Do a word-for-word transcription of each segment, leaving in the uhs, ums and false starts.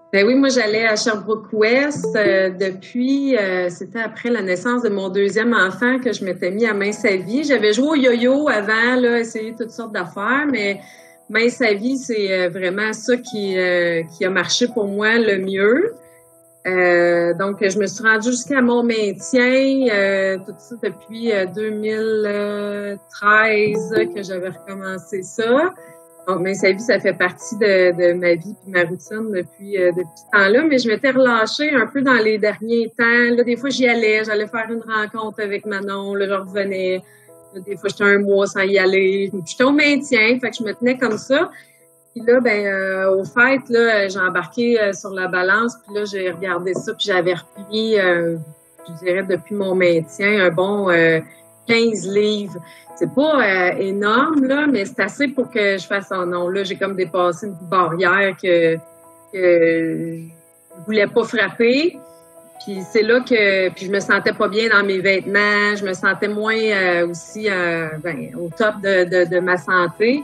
Ben oui, moi j'allais à Sherbrooke-Ouest euh, depuis, euh, c'était après la naissance de mon deuxième enfant que je m'étais mis à Main-Sa-Vie. J'avais joué au yo-yo avant, là, essayé toutes sortes d'affaires, mais Main-Sa-Vie, c'est euh, vraiment ça qui, euh, qui a marché pour moi le mieux. Euh, donc, je me suis rendue jusqu'à mon maintien, euh, tout ça depuis euh, deux mille treize que j'avais recommencé ça. Donc, Main-Sa-Vie, ça fait partie de, de ma vie et ma routine depuis, euh, depuis ce temps-là. Mais je m'étais relâchée un peu dans les derniers temps. Là, des fois, j'y allais. J'allais faire une rencontre avec Manon. Là, je revenais. Là, des fois, j'étais un mois sans y aller. J'étais au maintien. Fait que je me tenais comme ça. Puis là, ben, euh, au fait, là, j'ai embarqué euh, sur la balance. Puis là, j'ai regardé ça. Puis j'avais repris, euh, je dirais, depuis mon maintien, un bon euh, quinze livres. C'est pas euh, énorme, là, mais c'est assez pour que je fasse un nom. Là, j'ai comme dépassé une barrière que, que je voulais pas frapper. Puis c'est là que puis je me sentais pas bien dans mes vêtements. Je me sentais moins euh, aussi euh, ben, au top de, de, de ma santé.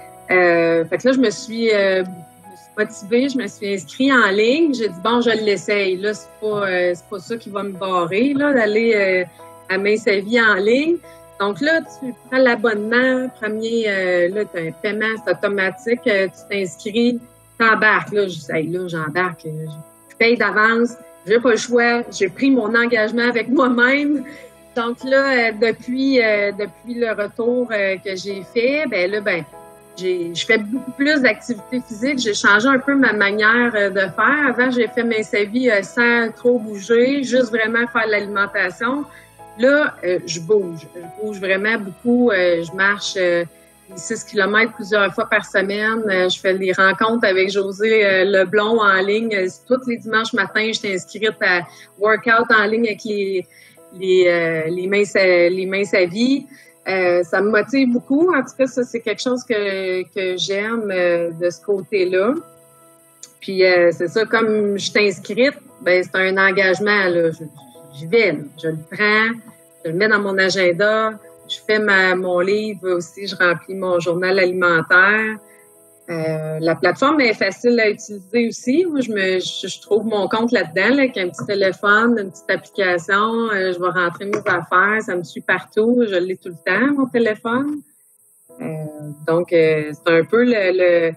Euh, fait que là, je me suis, euh, je me suis motivée, je me suis inscrite en ligne. J'ai dit, bon, je l'essaye. Là, c'est pas, euh, c'est pas ça qui va me barrer, là, d'aller euh, à Main-Sa-Vie en ligne. Donc là, tu prends l'abonnement, premier, euh, là, tu as un paiement, c'est automatique, euh, tu t'inscris, t'embarques. Là, je dis, hey, là, j'embarque, je, je paye d'avance, j'ai pas le choix, j'ai pris mon engagement avec moi-même. Donc là, euh, depuis, euh, depuis le retour euh, que j'ai fait, ben là, ben, j'ai, je fais beaucoup plus d'activités physiques. J'ai changé un peu ma manière euh, de faire. Avant, j'ai fait Main-Sa-Vie euh, sans trop bouger, juste vraiment faire l'alimentation. Là, euh, je bouge. Je bouge vraiment beaucoup. Euh, je marche euh, six kilomètres plusieurs fois par semaine. Euh, je fais des rencontres avec José euh, Leblond en ligne. Euh, tous les dimanches matins, je suis inscrite à workout en ligne avec les les euh, les mains les Main-Sa-Vie. Euh, ça me motive beaucoup. En tout cas, ça, c'est quelque chose que que j'aime euh, de ce côté-là. Puis, euh, c'est ça, comme je suis inscrite, ben c'est un engagement, là. Je, J'y vais, là. Je le prends, je le mets dans mon agenda, je fais ma, mon livre aussi, je remplis mon journal alimentaire. Euh, la plateforme est facile à utiliser aussi. Moi, je me, je, je trouve mon compte là-dedans, là, avec un petit téléphone, une petite application. Euh, je vais rentrer mes affaires, ça me suit partout. Je l'ai tout le temps, mon téléphone. Euh, donc, euh, c'est un peu le, le,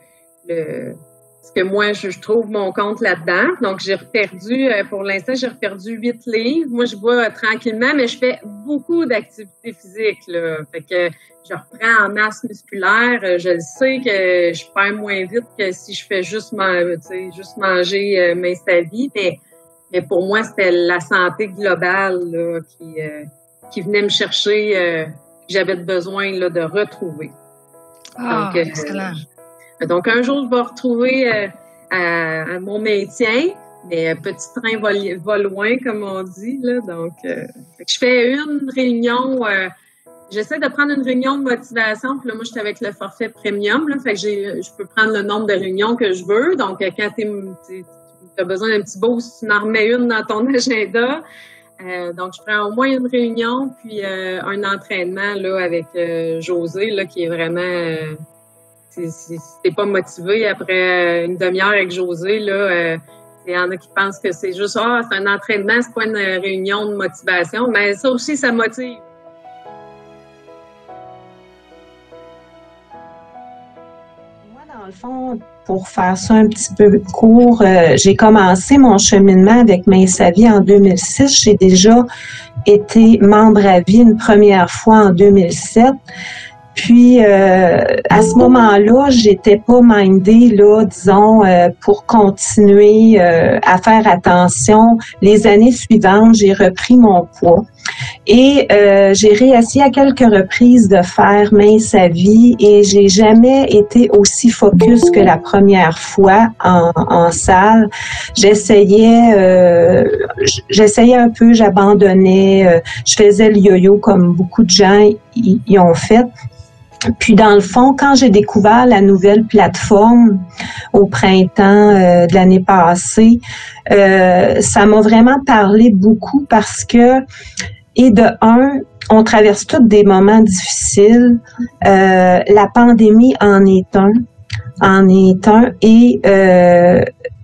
le ce que moi, je, je trouve mon compte là-dedans. Donc, j'ai reperdu, euh, pour l'instant, j'ai reperdu huit livres. Moi, je bois euh, tranquillement, mais je fais beaucoup d'activités physiques, là. Fait que je reprends en masse musculaire. Euh, je le sais que je perds moins vite que si je fais juste, man- tu sais, juste manger euh, Main-Sa-Vie. Mais, mais pour moi, c'était la santé globale là, qui, euh, qui venait me chercher, euh, que j'avais besoin là, de retrouver. Ah, Donc, excellent. Euh, Donc, un jour, je vais retrouver euh, à, à mon maintien, mais petit train va, va loin, comme on dit, là. Donc, euh, je fais une réunion, euh, j'essaie de prendre une réunion de motivation, puis là, moi, je suis avec le forfait premium, là, fait que j'ai, je peux prendre le nombre de réunions que je veux. Donc, quand tu as besoin d'un petit boost, tu en remets une dans ton agenda. Euh, donc, je prends au moins une réunion, puis euh, un entraînement, là, avec euh, José, là, qui est vraiment... Euh, Si, si, si t'es pas motivé après une demi-heure avec José, là, il euh, y en a qui pensent que c'est juste ah, c'est un entraînement, c'est pas une réunion de motivation, mais ça aussi, ça motive. Moi, dans le fond, pour faire ça un petit peu court, euh, j'ai commencé mon cheminement avec Main-Sa-Vie en deux mille six. J'ai déjà été membre à vie une première fois en deux mille sept. Puis, euh, à ce moment-là, j'étais pas mindée, là, disons, euh, pour continuer euh, à faire attention. Les années suivantes, j'ai repris mon poids et euh, j'ai réussi à quelques reprises de faire Main-Sa-Vie et j'ai jamais été aussi focus que la première fois en, en salle. J'essayais, euh, j'essayais un peu, j'abandonnais, euh, je faisais le yo-yo comme beaucoup de gens y, y ont fait. Puis, dans le fond, quand j'ai découvert la nouvelle plateforme au printemps euh, de l'année passée, euh, ça m'a vraiment parlé beaucoup parce que, et de un, on traverse tous des moments difficiles. Euh, la pandémie en est un, en est un, et euh,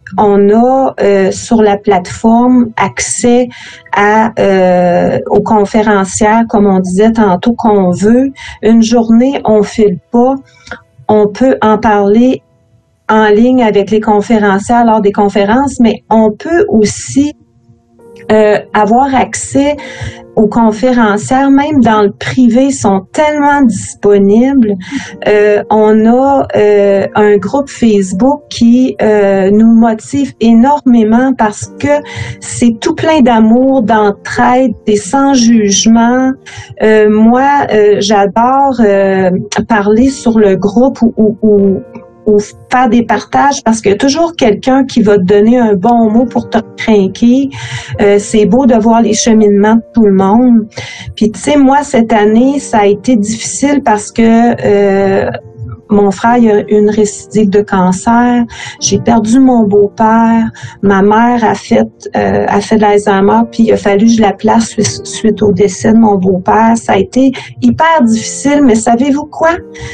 on a euh, sur la plateforme accès à euh, aux conférencières, comme on disait tantôt, qu'on veut. Une journée, on file pas. On peut en parler en ligne avec les conférencières lors des conférences, mais on peut aussi euh, avoir accès aux conférencières, même dans le privé, sont tellement disponibles. Euh, on a euh, un groupe Facebook qui euh, nous motive énormément parce que c'est tout plein d'amour, d'entraide, et sans jugement. Euh, moi, euh, j'adore euh, parler sur le groupe ou, ou, ou ou faire des partages parce qu'il y a toujours quelqu'un qui va te donner un bon mot pour te craquer. Euh, c'est beau de voir les cheminements de tout le monde. Puis tu sais, moi, cette année, ça a été difficile parce que euh, mon frère il a une récidive de cancer. J'ai perdu mon beau-père. Ma mère a fait euh, a fait de l'Alzheimer, puis il a fallu que je la place suite, suite au décès de mon beau-père. Ça a été hyper difficile, mais savez-vous quoi?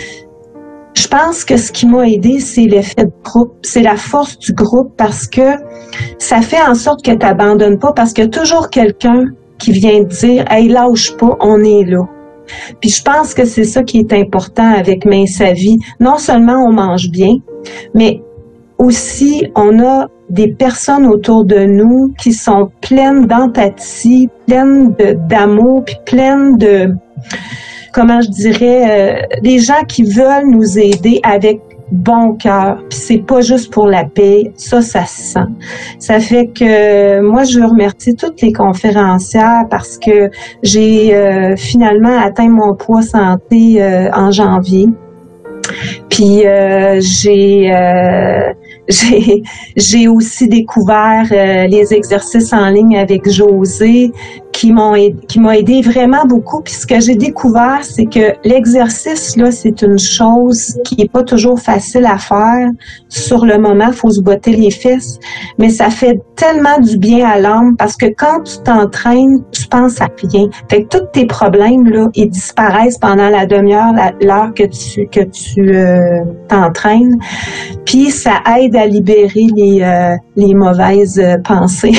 Je pense que ce qui m'a aidé, c'est l'effet de groupe, c'est la force du groupe parce que ça fait en sorte que tu n'abandonnes pas parce qu'il y a toujours quelqu'un qui vient te dire « Hey, lâche pas, on est là ». Puis je pense que c'est ça qui est important avec Mince à vie. Non seulement on mange bien, mais aussi on a des personnes autour de nous qui sont pleines d'empathie, pleines de, d'amour, puis pleines de... comment je dirais, euh, des gens qui veulent nous aider avec bon cœur. Puis c'est pas juste pour la paix, ça, ça se sent. Ça fait que moi, je veux remercier toutes les conférencières parce que j'ai euh, finalement atteint mon poids santé euh, en janvier. Puis euh, j'ai euh, j'ai j'ai aussi découvert euh, les exercices en ligne avec Josée qui m'ont qui m'a aidé vraiment beaucoup. Puis ce que j'ai découvert, c'est que l'exercice là, c'est une chose qui est pas toujours facile à faire sur le moment. Faut se botter les fesses, mais ça fait tellement du bien à l'âme parce que quand tu t'entraînes, tu penses à rien. Fait que tous tes problèmes là, ils disparaissent pendant la demi-heure, la, l'heure que tu que tu euh, t'entraînes. Puis ça aide à libérer les euh, les mauvaises euh, pensées.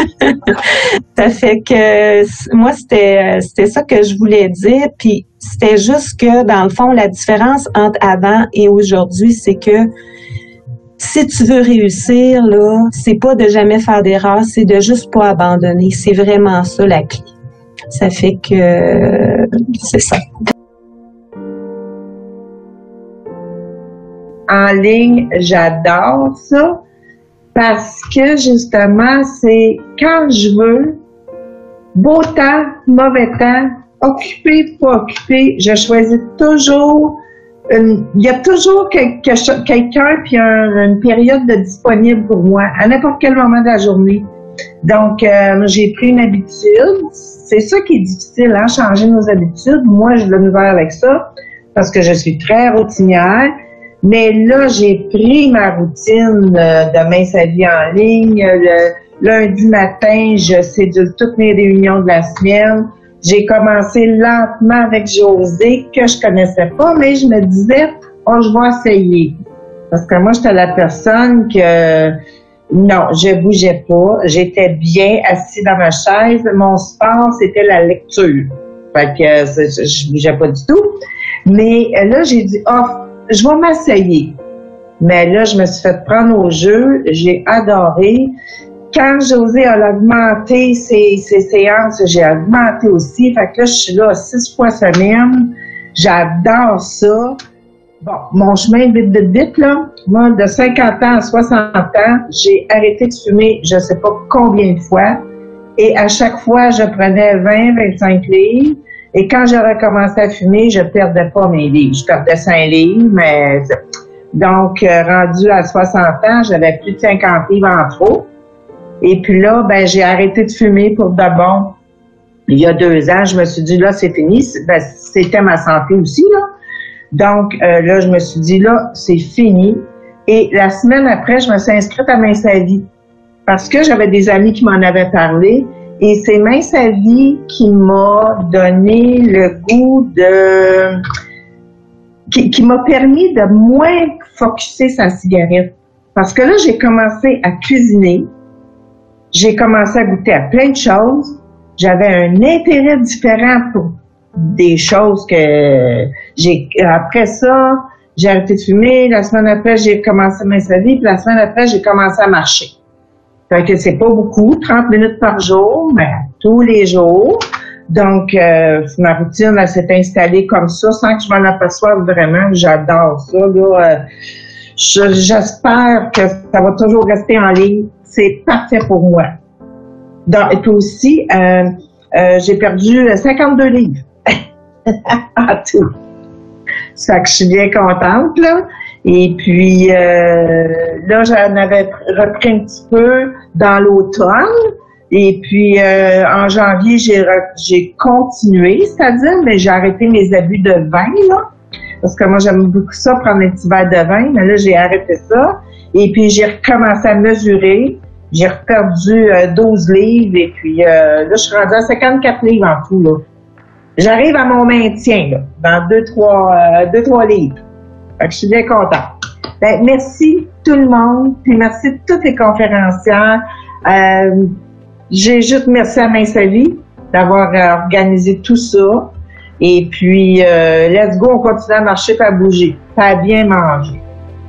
Ça fait que moi c'était c'était ça que je voulais dire. Puis c'était juste que dans le fond la différence entre avant et aujourd'hui, c'est que si tu veux réussir là, c'est pas de jamais faire d'erreur, c'est de juste pas abandonner. C'est vraiment ça la clé. Ça fait que c'est ça. En ligne, j'adore ça parce que justement, c'est quand je veux, beau temps, mauvais temps, occupé, pas occupé, je choisis toujours une, il y a toujours quelque, quelqu'un puis un, une période de disponible pour moi à n'importe quel moment de la journée. Donc, euh, j'ai pris une habitude. C'est ça qui est difficile, hein, changer nos habitudes. Moi, j'ai de la misère avec ça parce que je suis très routinière. Mais là, j'ai pris ma routine de Mince à vie en ligne. Le lundi matin, je cédule toutes mes réunions de la semaine. J'ai commencé lentement avec Josée, que je connaissais pas, mais je me disais, oh, je vais essayer. Parce que moi, j'étais la personne que, non, je bougeais pas. J'étais bien assise dans ma chaise. Mon sport, c'était la lecture. Fait que je bougeais pas du tout. Mais là, j'ai dit, oh, je vais m'essayer. Mais là, je me suis fait prendre au jeu. J'ai adoré. Quand Josée a augmenté ses, ses séances, j'ai augmenté aussi. Fait que là, je suis là six fois semaine. J'adore ça. Bon, mon chemin vite, vite, vite, là. Moi, de cinquante ans à soixante ans, j'ai arrêté de fumer je sais pas combien de fois. Et à chaque fois, je prenais vingt, vingt-cinq livres. Et quand j'ai recommencé à fumer, je perdais pas mes livres. Je perdais cinq livres, mais... Donc, euh, rendu à soixante ans, j'avais plus de cinquante livres en trop. Et puis là, ben, j'ai arrêté de fumer pour de bon. Il y a deux ans, je me suis dit, là, c'est fini. Ben, c'était ma santé aussi, là. Donc, euh, là, je me suis dit, là, c'est fini. Et la semaine après, je me suis inscrite à Mince à vie. Parce que j'avais des amis qui m'en avaient parlé. Et c'est Mince à vie qui m'a donné le goût de... qui, qui m'a permis de moins focusser sa cigarette. Parce que là, j'ai commencé à cuisiner. J'ai commencé à goûter à plein de choses. J'avais un intérêt différent pour des choses que j'ai... Après ça, j'ai arrêté de fumer. La semaine après, j'ai commencé ma vie. Puis la semaine après, j'ai commencé à marcher. Fait que c'est pas beaucoup, trente minutes par jour, mais tous les jours. Donc, euh, ma routine, elle s'est installée comme ça, sans que je m'en aperçoive vraiment. J'adore ça, là. Euh, je, j'espère que ça va toujours rester en ligne. C'est parfait pour moi. Donc, et puis aussi, euh, euh, j'ai perdu cinquante-deux livres. En tout. Ça fait que je suis bien contente, là. Et puis, euh, là, j'en avais repris un petit peu dans l'automne. Et puis, euh, en janvier, j'ai, j'ai continué, c'est-à-dire, mais j'ai arrêté mes abus de vin, là. Parce que moi, j'aime beaucoup ça, prendre un petit verre de vin. Mais là, j'ai arrêté ça. Et puis, j'ai recommencé à mesurer. J'ai reperdu euh, douze livres. Et puis, euh, là, je suis rendue à cinquante-quatre livres en tout, là. J'arrive à mon maintien, là, dans deux, trois, euh, deux, trois livres. Fait que je suis bien contente. Ben, merci tout le monde, puis merci de toutes les conférencières. Euh, j'ai juste merci à Mince Vie d'avoir euh, organisé tout ça. Et puis, euh, let's go, on continue à marcher, pas à bouger, pas à bien manger.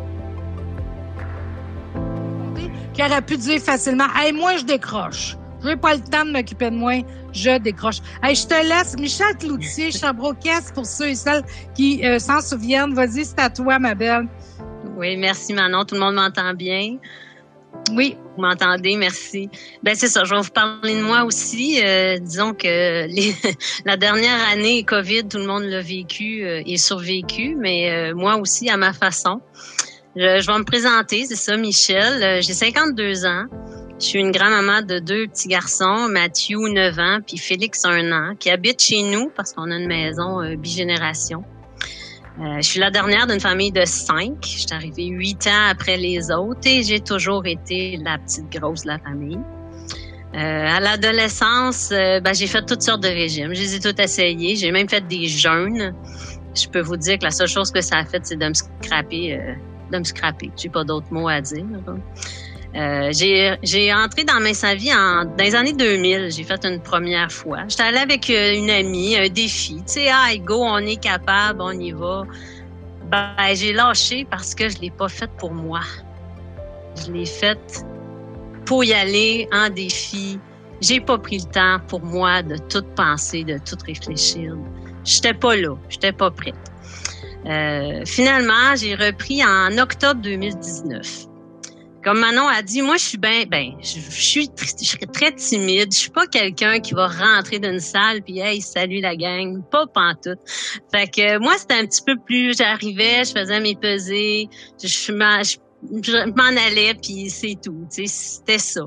Qui aurait pu dire facilement, hey, moi, je décroche. Je n'ai pas le temps de m'occuper de moi, je décroche. Hey, je te laisse. Michel Cloutier, Sherbrooke-Est, pour ceux et celles qui euh, s'en souviennent. Vas-y, c'est à toi, ma belle. Oui, merci Manon. Tout le monde m'entend bien? Oui. Vous m'entendez? Merci. Ben c'est ça, je vais vous parler de moi aussi. Euh, disons que les, la dernière année, COVID, tout le monde l'a vécu euh, et survécu, mais euh, moi aussi à ma façon. Je, je vais me présenter, c'est ça, Michel. Euh, j'ai cinquante-deux ans. Je suis une grand-maman de deux petits garçons, Mathieu, neuf ans, puis Félix, un an, qui habitent chez nous parce qu'on a une maison euh, bigénération. Euh, je suis la dernière d'une famille de cinq. Je suis arrivée huit ans après les autres et j'ai toujours été la petite grosse de la famille. Euh, à l'adolescence, euh, ben, j'ai fait toutes sortes de régimes. Je les ai tous essayés. J'ai même fait des jeûnes. Je peux vous dire que la seule chose que ça a fait, c'est de me scraper. Euh, de me scraper. J'ai pas d'autres mots à dire. Euh, j'ai, j'ai entré dans Mince Vie en, dans les années deux mille. J'ai fait une première fois. J'étais allée avec une amie, un défi. Tu sais, ah, go, on est capable, on y va. Ben, j'ai lâché parce que je l'ai pas fait pour moi. Je l'ai fait pour y aller en défi. J'ai pas pris le temps pour moi de tout penser, de tout réfléchir. J'étais pas là. J'étais pas prête. Euh, finalement, j'ai repris en octobre deux mille dix-neuf. Comme Manon a dit, moi, je suis bien, ben, je, je suis je suis très timide. Je suis pas quelqu'un qui va rentrer dans une salle puis hey, salut la gang, pas pantoute. Fait que moi, c'était un petit peu plus, j'arrivais, je faisais mes pesées, je, je, m'en, je, je m'en allais puis c'est tout. Tu sais, c'était ça.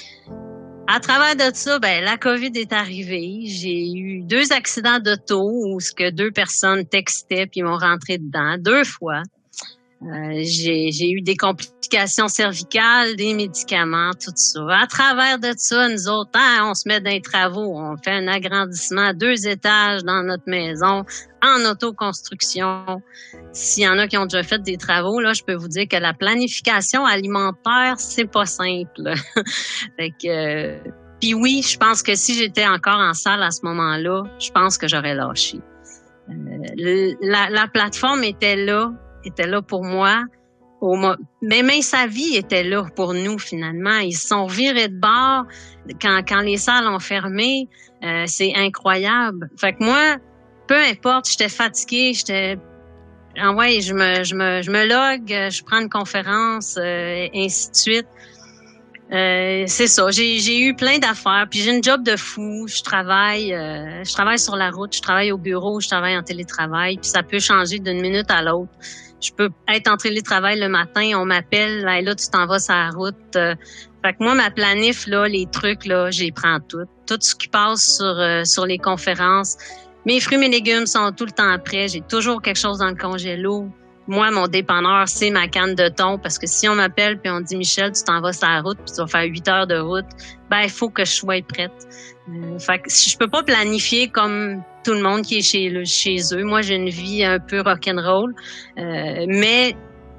À travers de ça, ben la COVID est arrivée. J'ai eu deux accidents d'auto où ce que deux personnes textaient puis m'ont rentré dedans deux fois. Euh, j'ai, j'ai eu des complications cervicales, des médicaments, tout ça. À travers de ça, nous autres, hein, on se met dans les travaux. On fait un agrandissement à deux étages dans notre maison, en autoconstruction. S'il y en a qui ont déjà fait des travaux, là, je peux vous dire que la planification alimentaire, c'est pas simple. Fait que, euh, puis oui, je pense que si j'étais encore en salle à ce moment-là, je pense que j'aurais lâché. Euh, le, la, la plateforme était là. était là pour moi. Au mo- Mais Mince Vie était là pour nous, finalement. Ils se sont virés de bord quand, quand les salles ont fermé. Euh, c'est incroyable. Fait que moi, peu importe, j'étais fatiguée, j'étais... Ah ouais, je me, je me, je me log, je prends une conférence, euh, ainsi de suite. Euh, c'est ça. J'ai, j'ai eu plein d'affaires. Puis j'ai une job de fou. Je travaille, euh, je travaille sur la route. Je travaille au bureau. Je travaille en télétravail. Puis ça peut changer d'une minute à l'autre. Je peux être en télétravail le matin. On m'appelle. Là, là tu t'en vas sur la route. Euh, fait que moi, ma planif là, les trucs là, j'y prends tout. Tout ce qui passe sur euh, sur les conférences. Mes fruits, mes légumes sont tout le temps prêts. J'ai toujours quelque chose dans le congélo. Moi, mon dépanneur, c'est ma canne de thon parce que si on m'appelle puis on dit Michel, tu t'en vas sur la route puis tu vas faire huit heures de route, ben il faut que je sois prête. Euh, fait que je peux pas planifier comme tout le monde qui est chez, chez eux. Moi, j'ai une vie un peu rock'n'roll, euh, mais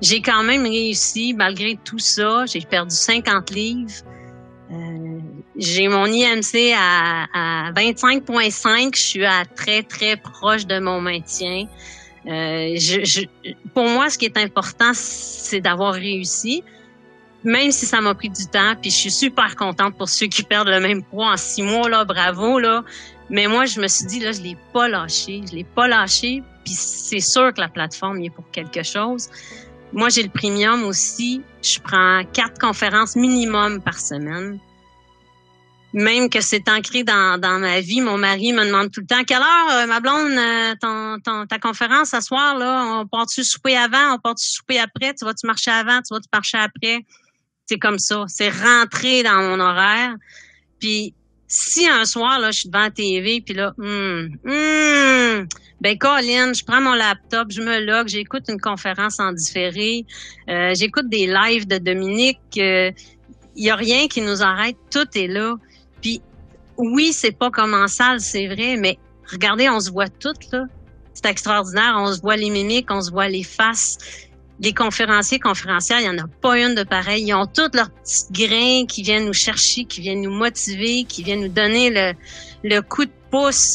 j'ai quand même réussi, malgré tout ça. J'ai perdu cinquante livres. Euh, j'ai mon I M C à, à vingt-cinq virgule cinq. Je suis à très, très proche de mon maintien. Euh, je, je, pour moi, ce qui est important, c'est d'avoir réussi. Même si ça m'a pris du temps, puis je suis super contente pour ceux qui perdent le même poids en six mois, là, bravo, là. Mais moi, je me suis dit, là, je l'ai pas lâché, je l'ai pas lâché, puis c'est sûr que la plateforme y est pour quelque chose. Moi, j'ai le premium aussi. Je prends quatre conférences minimum par semaine. Même que c'est ancré dans, dans ma vie. Mon mari me demande tout le temps, quelle heure, euh, ma blonde, euh, ton, ton, ta conférence ce soir, là, on part-tu souper avant, on part-tu souper après, tu vas-tu marcher avant, tu vas-tu marcher après? C'est comme ça. C'est rentré dans mon horaire. Puis, si un soir, là, je suis devant la T V, puis là, hum, hum, ben, Colin, je prends mon laptop, je me log, j'écoute une conférence en différé, euh, j'écoute des lives de Dominique, il euh, y a rien qui nous arrête, tout est là. Puis, oui, c'est pas comme en salle, c'est vrai, mais regardez, on se voit toutes, là. C'est extraordinaire, on se voit les mimiques, on se voit les faces. Les conférenciers, conférencières, il n'y en a pas une de pareil. Ils ont tous leurs petits grains qui viennent nous chercher, qui viennent nous motiver, qui viennent nous donner le, le coup de pouce.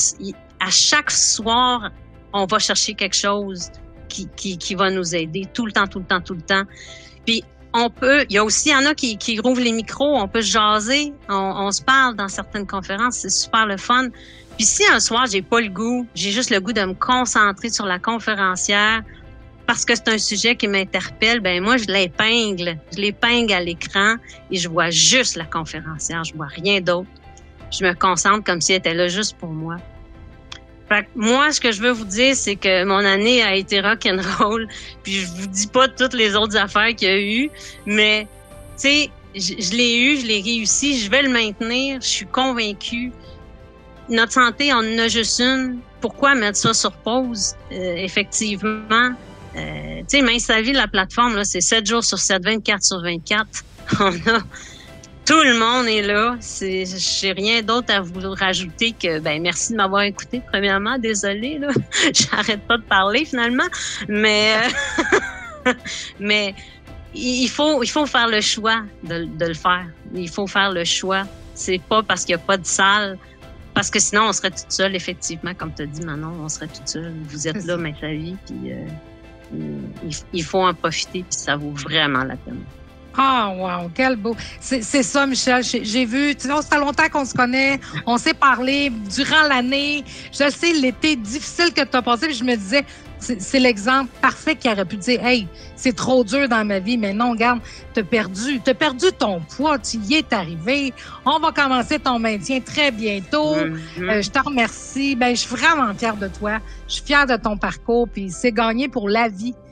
À chaque soir, on va chercher quelque chose qui, qui, qui va nous aider tout le temps, tout le temps, tout le temps. Puis, on peut, il y a aussi, il y en a qui, qui rouvrent les micros, on peut se jaser, on, on se parle dans certaines conférences, c'est super le fun. Puis si un soir, j'ai pas le goût, j'ai juste le goût de me concentrer sur la conférencière, parce que c'est un sujet qui m'interpelle, ben moi, je l'épingle. Je l'épingle à l'écran et je vois juste la conférencière. Je vois rien d'autre. Je me concentre comme si elle était là juste pour moi. Fait que moi, ce que je veux vous dire, c'est que mon année a été rock'n'roll. Puis je vous dis pas toutes les autres affaires qu'il y a eu, mais tu sais, je, je l'ai eu, je l'ai réussi, je vais le maintenir. Je suis convaincue. Notre santé, on en a juste une. Pourquoi mettre ça sur pause? Euh, effectivement. Euh, tu sais, Mince sa vie, la plateforme, là, c'est sept jours sur sept, vingt-quatre sur vingt-quatre. On a, tout le monde est là. C'est, j'ai rien d'autre à vous rajouter que, ben, merci de m'avoir écouté, premièrement. Désolée, là. J'arrête pas de parler, finalement. Mais, euh, mais, il faut, il faut faire le choix de, de le faire. Il faut faire le choix. C'est pas parce qu'il y a pas de salle. Parce que sinon, on serait toute seule, effectivement. Comme tu as dit, Manon, on serait toute seule. Vous êtes là, Mince sa vie, puis, euh, il faut en profiter, puis ça vaut vraiment la peine. Ah, oh, wow, quel beau. C'est, c'est ça, Michel. J'ai, j'ai vu, tu sais, ça fait longtemps qu'on se connaît, on s'est parlé durant l'année. Je sais, l'été difficile que tu as passé, puis je me disais, c'est, c'est l'exemple parfait qui aurait pu dire, hey, c'est trop dur dans ma vie, mais non, regarde, t'as perdu, t'as perdu ton poids, tu y es arrivé. On va commencer ton maintien très bientôt. Mm-hmm. Euh, je te remercie. Ben, je suis vraiment fière de toi. Je suis fière de ton parcours, puis c'est gagné pour la vie.